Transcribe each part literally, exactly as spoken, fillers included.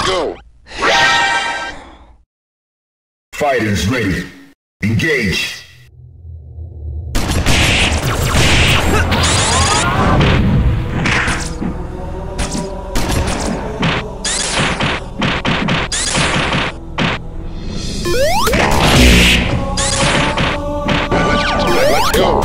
go. Fighters ready. Engage. Let's go.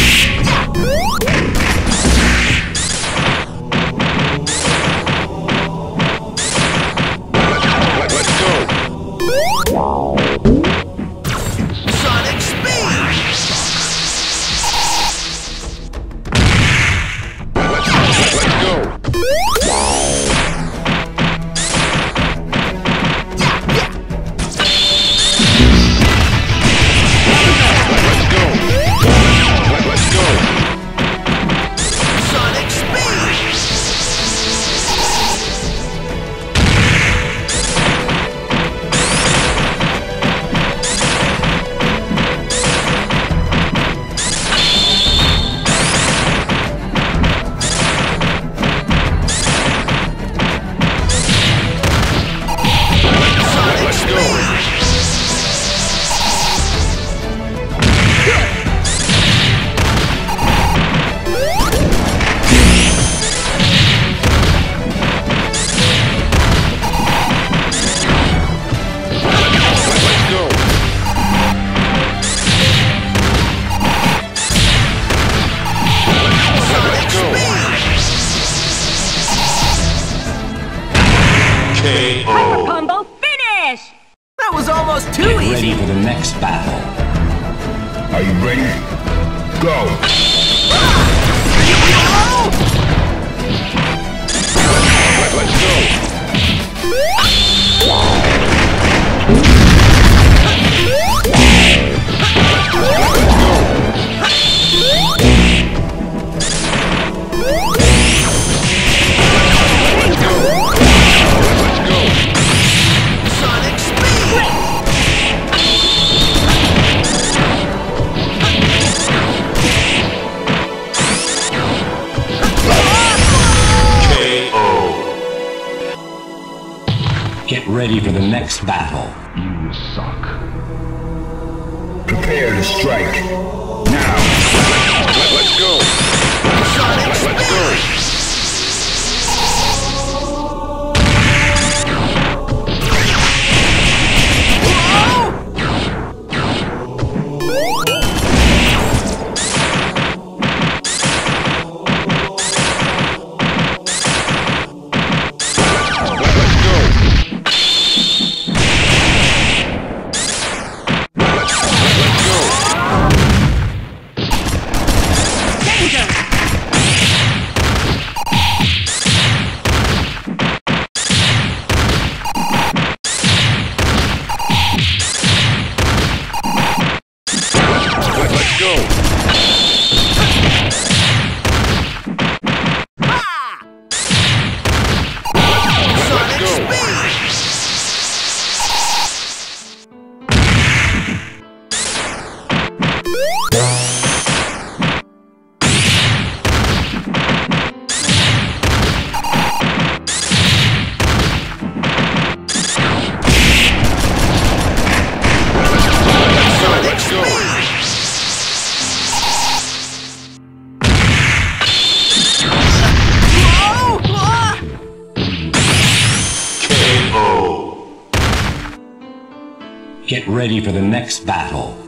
Hyper combo finish! That was almost too Get easy. ready for the next battle. Are you ready? Go! Let's go. Get ready for the next battle. You suck. Prepare to strike. Now! Let's go. Let's go. Get ready for the next battle.